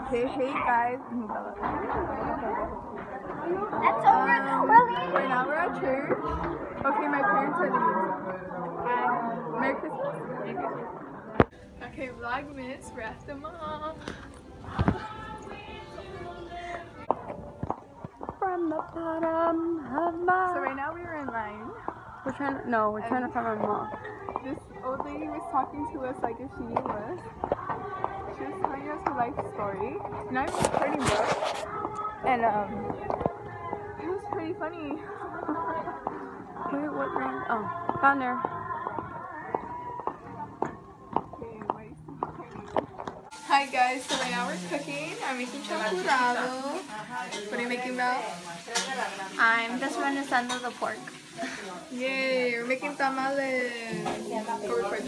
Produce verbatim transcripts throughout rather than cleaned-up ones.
Hey, hey guys. That's so Um, really. right now we're at church. Okay, my parents are leaving. Merry Christmas. Okay, Vlogmas, Rastamon. From the bottom of my. So right now we are in line. We're trying to. No, we're trying to find my mom. This old lady was talking to us like if she knew us. She was telling us her life story. And I'm recording bro. And um, it was pretty funny. Wait, what line? Oh, down there. Hi guys, so right now we're cooking. I'm making champurrado. What are you making, Belle? I'm just renaissando the pork. Yay, we're making tamales. Go record.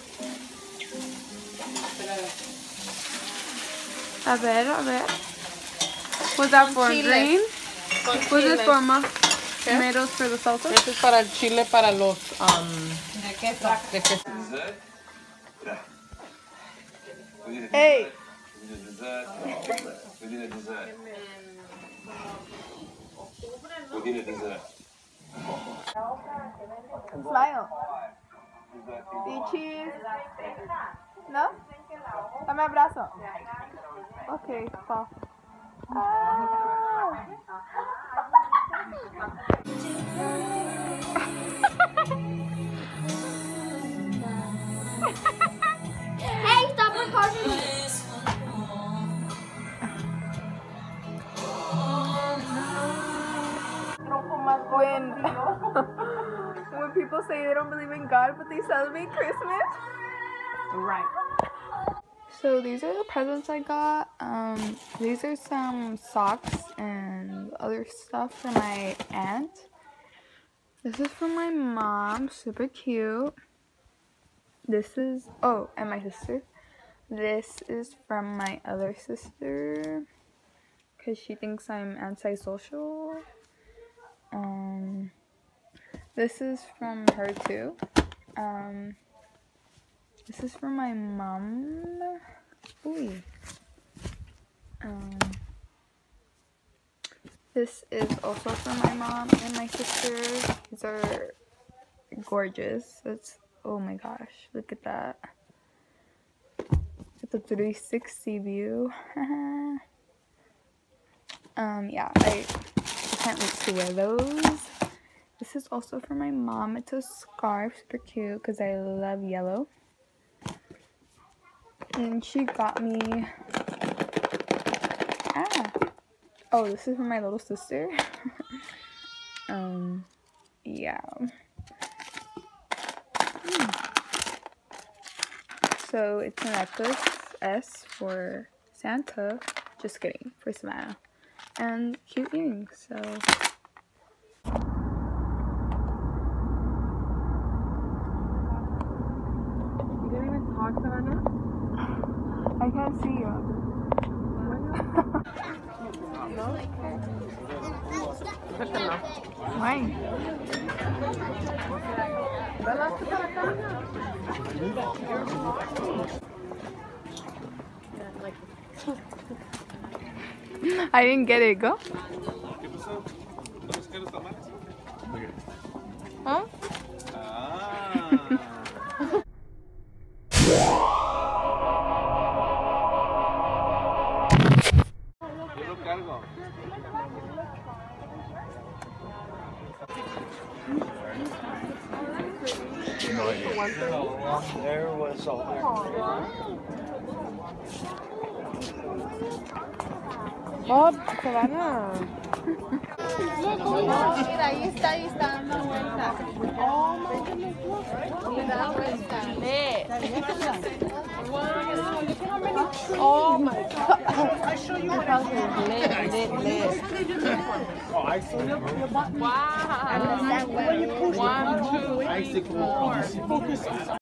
A ver, a ver. What's that for? Chile. Green? Con What's chile. this for, ma? ¿Qué? Tomatoes for the salsa? Este es para el chile para los um, de queso. De queso. Hey! We did dessert. We did a dessert. We did a dessert. Smile. Eat cheese. No? Dame abrazo. Okay, fall. Ah. Hey, stop recording me. When, when people say they don't believe in God, but they celebrate Christmas. Right. So these are the presents I got. Um, these are some socks and other stuff for my aunt. This is from my mom, super cute. This is, oh, and my sister. This is from my other sister, because she thinks I'm antisocial. Um, this is from her too. Um, this is from my mom. Ooh. Um, this is also from my mom and my sister. These are gorgeous. It's, oh my gosh, look at that. It's a three sixty view. um, yeah, I, I can't wait to wear those. This is also for my mom. It's a scarf, super cute, because I love yellow. And she got me, ah, oh, this is for my little sister. um, yeah. Hmm. So it's a necklace, S for Santa, just kidding, for Savannah. And cute earrings, so. You didn't even talk, Savannah? I can't see you. Este no. Why? I didn't get it, go. Huh? There was all there. Oh, Savannah. Mira, ahí está, ahí está dando vuelta. Oh my goodness, look. Da vuelta. Oh my god. I show you what I lit, lit, lit. Oh, I see. Wow. One, two, three, four.